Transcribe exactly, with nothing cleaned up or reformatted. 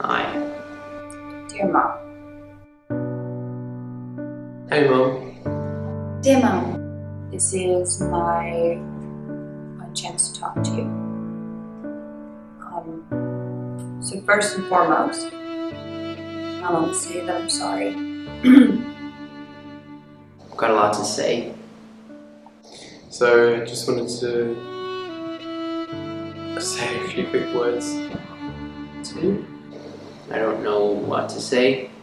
Hi. Dear Mom. Hey, Mom. Dear Mom, this is my, my chance to talk to you. Um, so first and foremost, I want to say that I'm sorry. I've got a lot to say. So I just wanted to say a few quick words to you. I don't know what to say.